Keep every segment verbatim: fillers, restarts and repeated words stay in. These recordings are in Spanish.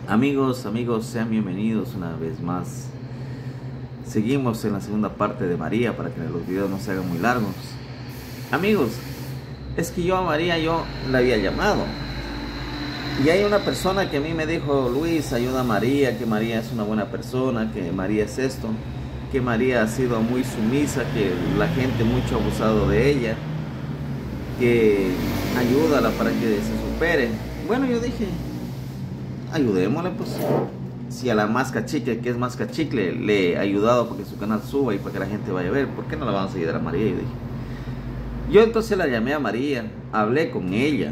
Amigos, amigos, sean bienvenidos una vez más. Seguimos en la segunda parte de María para que los videos no se hagan muy largos. Amigos, es que yo a María yo la había llamado. Y hay una persona que a mí me dijo: Luis, ayuda a María, que María es una buena persona, que María es esto, que María ha sido muy sumisa, que la gente mucho ha abusado de ella, que ayúdala para que se supere. Bueno, yo dije, ayudémosle, pues. Si a la más cachicle, que es más cachicle, le he ayudado para que su canal suba y para que la gente vaya a ver, ¿por qué no la vamos a ayudar a María? Yo dije. Yo entonces la llamé a María, hablé con ella,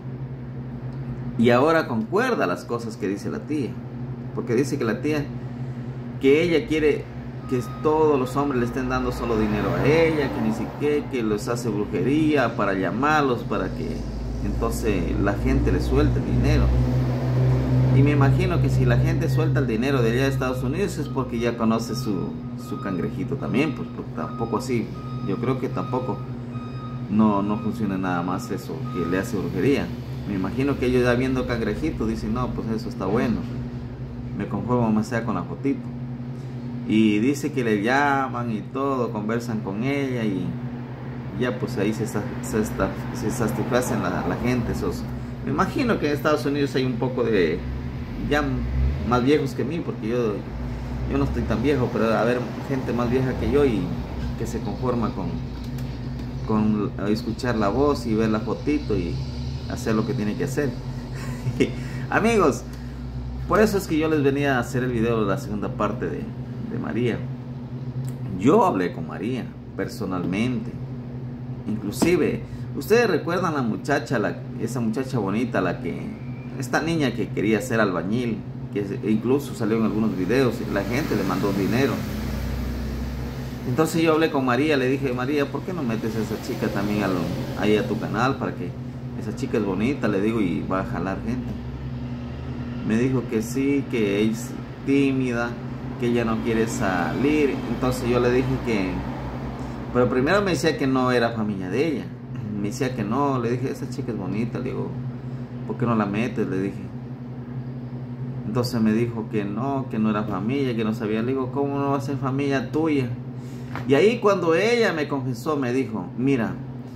y ahora concuerda las cosas que dice la tía, porque dice que la tía, que ella quiere que todos los hombres le estén dando solo dinero a ella, que ni siquiera, que les hace brujería para llamarlos, para que entonces la gente le suelte el dinero. Y me imagino que si la gente suelta el dinero de allá de Estados Unidos es porque ya conoce su, su cangrejito también, pues, pues tampoco así, yo creo que tampoco no, no funciona nada más eso, que le hace brujería. Me imagino que ellos ya viendo cangrejito dicen: no, pues eso está bueno, me conformo más sea con la fotito. Y dice que le llaman y todo, conversan con ella y ya pues ahí se, se, se satisfacen la, la gente. Esos. Me imagino que en Estados Unidos hay un poco de, ya más viejos que mí, porque yo, yo no estoy tan viejo, pero a ver, gente más vieja que yo y que se conforma con, con escuchar la voz y ver la fotito y hacer lo que tiene que hacer. Amigos, por eso es que yo les venía a hacer el video de la segunda parte de, de María. Yo hablé con María personalmente, inclusive ustedes recuerdan a la muchacha, la, esa muchacha bonita, la que, esta niña que quería ser albañil, que incluso salió en algunos videos y la gente le mandó dinero. Entonces yo hablé con María, le dije: María, ¿por qué no metes a esa chica también a lo, ahí a tu canal? Para que esa chica es bonita, le digo, y va a jalar gente. Me dijo que sí, que es tímida, que ella no quiere salir. Entonces yo le dije que, pero primero me decía que no era familia de ella. Me decía que no, le dije: esa chica es bonita, le digo, ¿por qué no la metes? Le dije. Entonces me dijo que no, que no era familia, que no sabía. Le digo: ¿cómo no va a ser familia tuya? Y ahí cuando ella me confesó, me dijo: mira,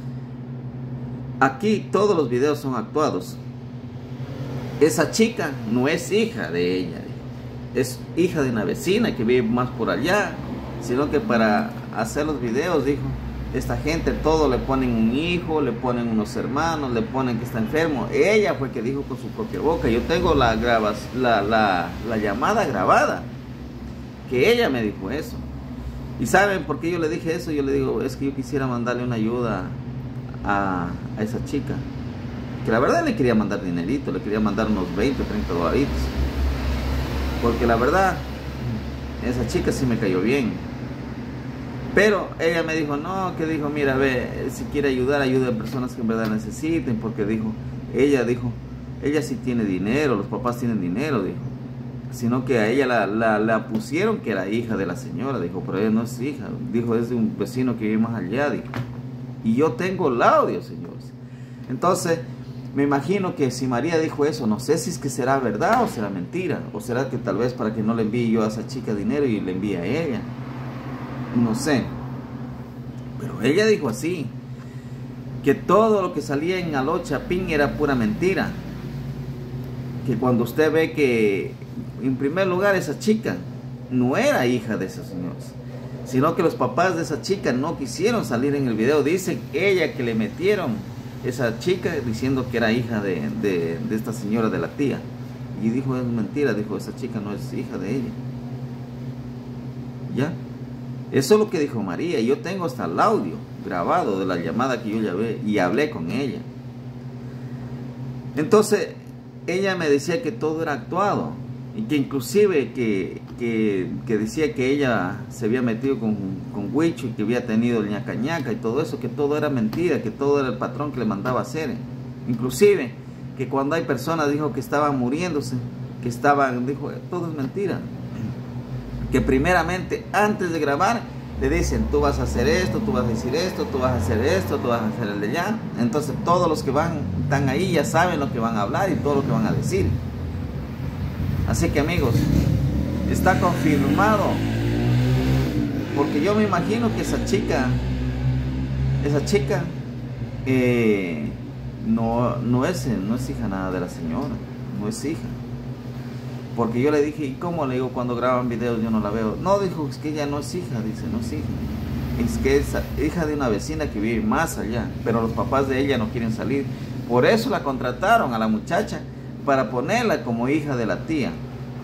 aquí todos los videos son actuados. Esa chica no es hija de ella, es hija de una vecina que vive más por allá, sino que para hacer los videos, dijo, esta gente todo le ponen un hijo, le ponen unos hermanos, le ponen que está enfermo. Ella fue que dijo con su propia boca. Yo tengo la, grabas, la, la, la llamada grabada, que ella me dijo eso. ¿Y saben por qué yo le dije eso? Yo le digo: es que yo quisiera mandarle una ayuda a, a esa chica, que la verdad le quería mandar dinerito, le quería mandar unos veinte, treinta dolaritos, porque la verdad esa chica sí me cayó bien. Pero ella me dijo: no, que dijo, mira, ve, si quiere ayudar, ayude a personas que en verdad necesiten, porque dijo, ella dijo, ella sí tiene dinero, los papás tienen dinero, dijo, sino que a ella la, la, la pusieron que era hija de la señora, dijo, pero ella no es hija, dijo, es de un vecino que vive más allá, dijo, y yo tengo el audio, señores. Entonces me imagino que si María dijo eso, no sé si es que será verdad o será mentira, o será que tal vez para que no le envíe yo a esa chica dinero y le envíe a ella, no sé. Pero ella dijo así, que todo lo que salía en Aló Chapín era pura mentira, que cuando usted ve que en primer lugar esa chica no era hija de esos señores, sino que los papás de esa chica no quisieron salir en el video. Dicen ella que le metieron esa chica diciendo que era hija de, de, de esta señora, de la tía, y dijo: es mentira, dijo, esa chica no es hija de ella. ¿Ya? Eso es lo que dijo María. Y yo tengo hasta el audio grabado de la llamada que yo llamé y hablé con ella. Entonces ella me decía que todo era actuado, y que inclusive que, que, que decía que ella se había metido con, con Huicho y que había tenido el ñaca ñaca y todo eso, que todo era mentira, que todo era el patrón que le mandaba a hacer. Inclusive que cuando hay personas, dijo, que estaban muriéndose, que estaban, dijo, todo es mentira. Que primeramente antes de grabar le dicen: tú vas a hacer esto, tú vas a decir esto, tú vas a hacer esto, tú vas a hacer el de allá. Entonces todos los que van, están ahí, ya saben lo que van a hablar y todo lo que van a decir. Así que amigos, está confirmado, porque yo me imagino que esa chica, esa chica eh, no, no, es, no es hija nada de la señora, no es hija. Porque yo le dije, ¿y cómo? Le digo, cuando graban videos yo no la veo. No, dijo, es que ella no es hija, dice, no es hija. Es que es hija de una vecina que vive más allá, pero los papás de ella no quieren salir. Por eso la contrataron a la muchacha, para ponerla como hija de la tía.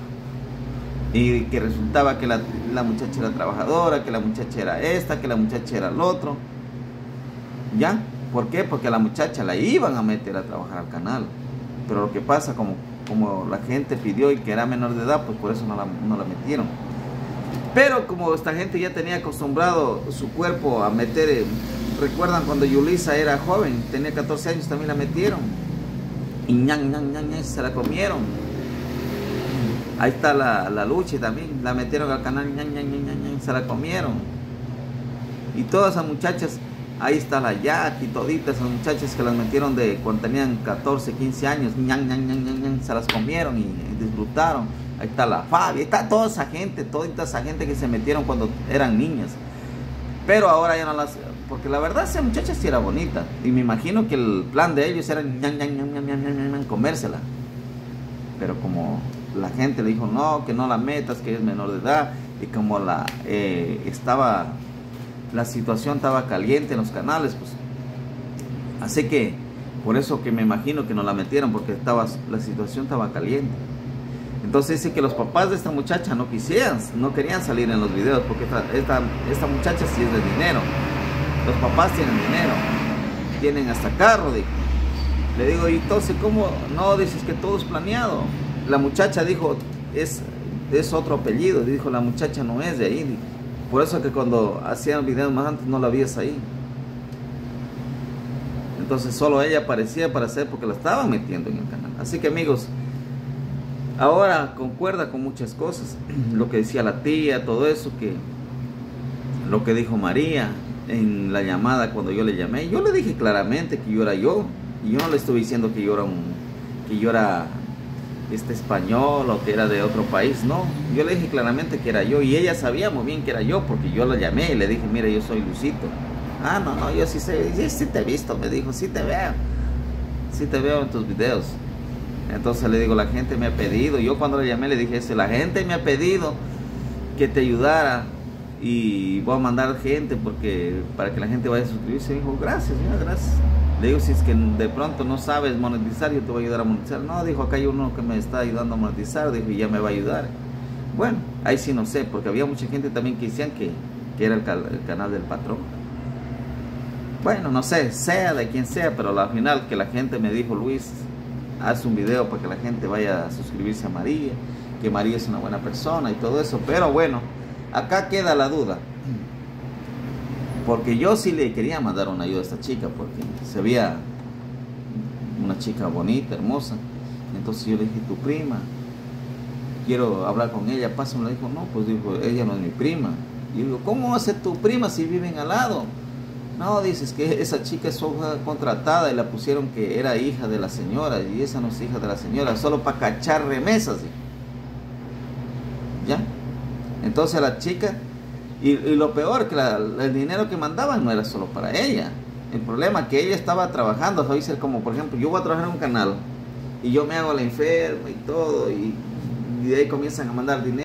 Y que resultaba que la, la muchacha era trabajadora, que la muchacha era esta, que la muchacha era el otro. ¿Ya? ¿Por qué? Porque a la muchacha la iban a meter a trabajar al canal. Pero lo que pasa, como, como la gente pidió y que era menor de edad, pues por eso no la, no la metieron. Pero como esta gente ya tenía acostumbrado su cuerpo a meter, eh, recuerdan cuando Yulisa era joven, tenía catorce años, también la metieron. Y ñan, ñan, ñan, ñan, se la comieron. Ahí está la, la Luchi también, la metieron al canal, ñan, ñan, ñan, ñan, ñan, se la comieron. Y todas esas muchachas, ahí está la Jackie, toditas esas muchachas que las metieron de cuando tenían catorce, quince años, ñan, ñan, ñan, ñan, ñan, se las comieron y, y disfrutaron. Ahí está la Fabi, ahí está toda esa gente, toda esa gente que se metieron cuando eran niñas. Pero ahora ya no las... Porque la verdad esa muchacha sí era bonita. Y me imagino que el plan de ellos era ñan, ñan, ñan, ñan, ñan, ñan, ñan, comérsela. Pero como la gente le dijo no, que no la metas, que es menor de edad. Y como la eh, estaba... La situación estaba caliente en los canales, pues. Así que por eso que me imagino que no la metieron, porque estaba, la situación estaba caliente. Entonces dice que los papás de esta muchacha no quisieran, no querían salir en los videos, porque esta, esta, esta muchacha sí es de dinero. Los papás tienen dinero, tienen hasta carro, dijo. Le digo, y entonces, ¿cómo? No, dices que todo es planeado. La muchacha dijo, es, es otro apellido, dijo, la muchacha no es de ahí, dijo. Por eso que cuando hacían videos más antes no la vías ahí. Entonces solo ella aparecía para hacer, porque la estaban metiendo en el canal. Así que amigos, ahora concuerda con muchas cosas, lo que decía la tía, todo eso, que lo que dijo María en la llamada cuando yo le llamé. Yo le dije claramente que yo era yo, y yo no le estuve diciendo que yo era un, que yo era este español o que era de otro país, no. Yo le dije claramente que era yo, y ella sabía muy bien que era yo, porque yo la llamé y le dije, mira, yo soy Lucito. Ah, no, no, yo sí sé, sí, sí te he visto, me dijo, sí te veo, sí te veo en tus videos. Entonces le digo, la gente me ha pedido, yo cuando le llamé le dije eso, la gente me ha pedido que te ayudara y voy a mandar gente porque para que la gente vaya a suscribirse. Dijo, gracias, señora, gracias. Le digo, si es que de pronto no sabes monetizar, yo te voy a ayudar a monetizar. No, dijo, acá hay uno que me está ayudando a monetizar, dijo, y ya me va a ayudar. Bueno, ahí sí no sé, porque había mucha gente también que decían que, que era el, el canal del patrón. Bueno, no sé, sea de quien sea, pero al final que la gente me dijo, Luis, haz un video para que la gente vaya a suscribirse a María, que María es una buena persona y todo eso. Pero bueno, acá queda la duda, porque yo sí le quería mandar una ayuda a esta chica, porque se veía una chica bonita, hermosa. Entonces yo le dije, tu prima, quiero hablar con ella, pásame. Le dijo, no, pues dijo, ella no es mi prima. Y yo digo, ¿cómo va a ser tu prima si viven al lado? No, dices que esa chica es hoja contratada y la pusieron que era hija de la señora, y esa no es hija de la señora, solo para cachar remesas. ¿Ya? Entonces la chica, y, y lo peor, que la, el dinero que mandaban no era solo para ella. El problema es que ella estaba trabajando, o sea, como por ejemplo, yo voy a trabajar en un canal y yo me hago la enferma y todo, y, y de ahí comienzan a mandar dinero.